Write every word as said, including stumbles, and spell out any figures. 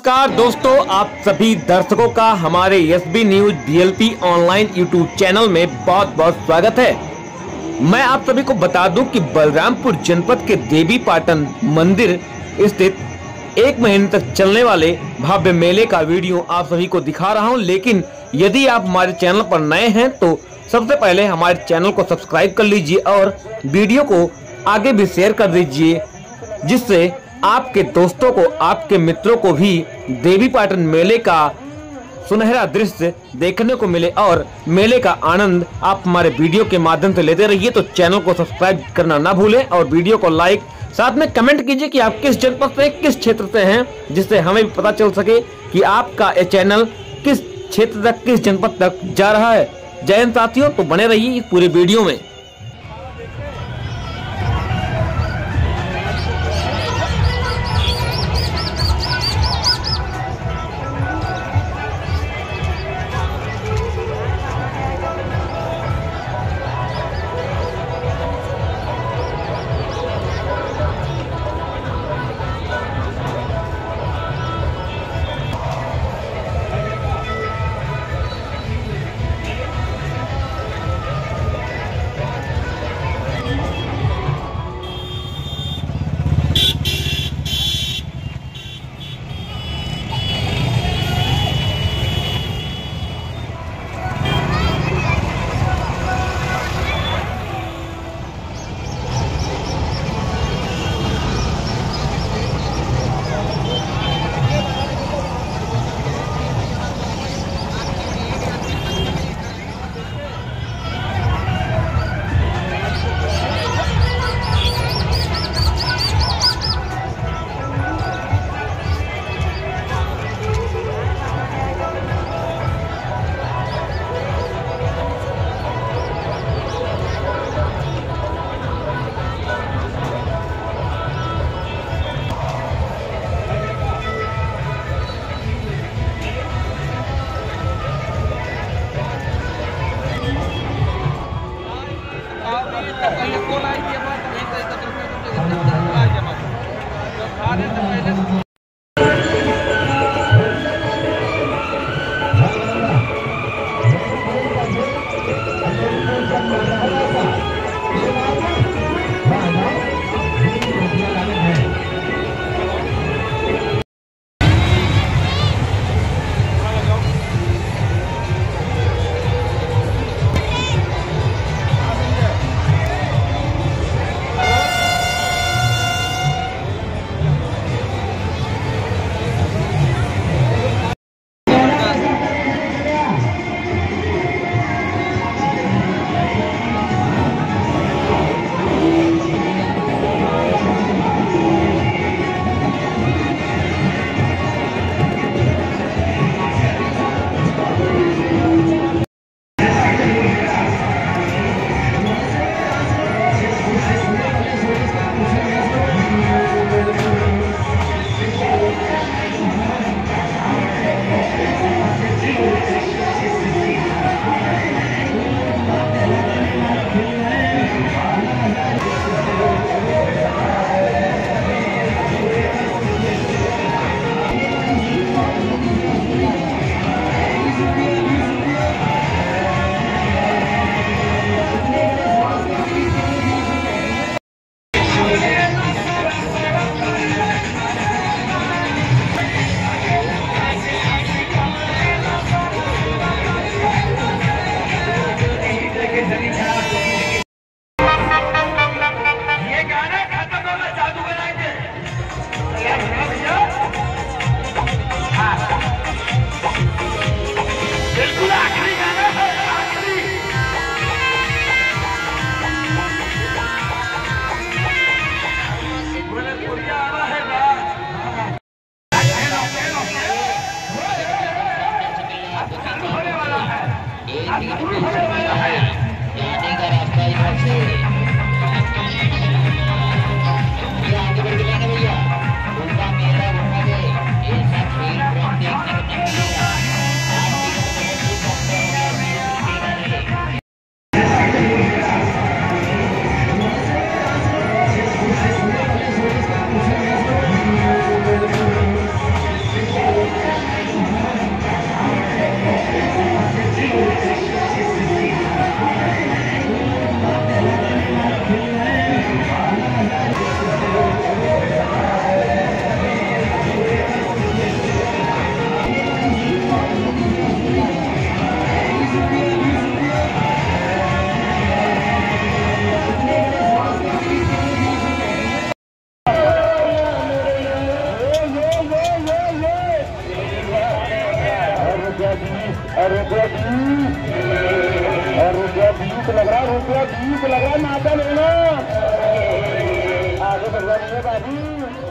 नमस्कार दोस्तों, आप सभी दर्शकों का हमारे S B news DLP online YouTube channel में बहुत बहुत स्वागत है। मैं आप सभी को बता दूं कि बलरामपुर जनपद के देवी पाटन मंदिर स्थित एक महीने तक चलने वाले भव्य मेले का वीडियो आप सभी को दिखा रहा हूं। लेकिन यदि आप हमारे चैनल पर नए हैं तो सबसे पहले हमारे चैनल को सब्सक्राइब कर लीजिए और वीडियो को आगे भी शेयर कर दीजिए, जिससे आपके दोस्तों को, आपके मित्रों को भी देवी पाटन मेले का सुनहरा दृश्य देखने को मिले और मेले का आनंद आप हमारे वीडियो के माध्यम से लेते रहिए। तो चैनल को सब्सक्राइब करना ना भूलें और वीडियो को लाइक, साथ में कमेंट कीजिए कि आप किस जनपद से, किस क्षेत्र से हैं, जिससे हमें भी पता चल सके कि आपका ये चैनल किस क्षेत्र तक, किस जनपद तक जा रहा है। जय हिंद साथियों, तो बने रहिए इस पूरे वीडियो में। और रुपया बीस और रुपया बीस लग रहा, रुपया बीस लग रहा, नाता लेना आगे बढ़ रहा है बाबू।